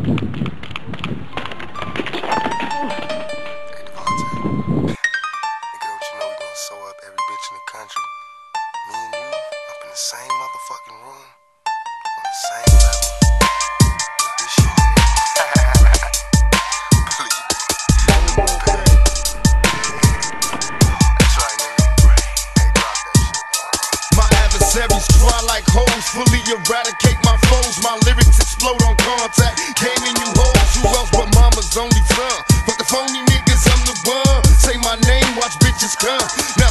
Same motherfucking room, on the same level, with this shit. Please. That's right, nigga. Hey, drop that shit. My adversaries dry like hoes, fully eradicate my foes. My lyrics explode on contact, gaming you hoes. Who else but mama's only son? But the phony niggas, I'm the one. Say my name, watch bitches come. Now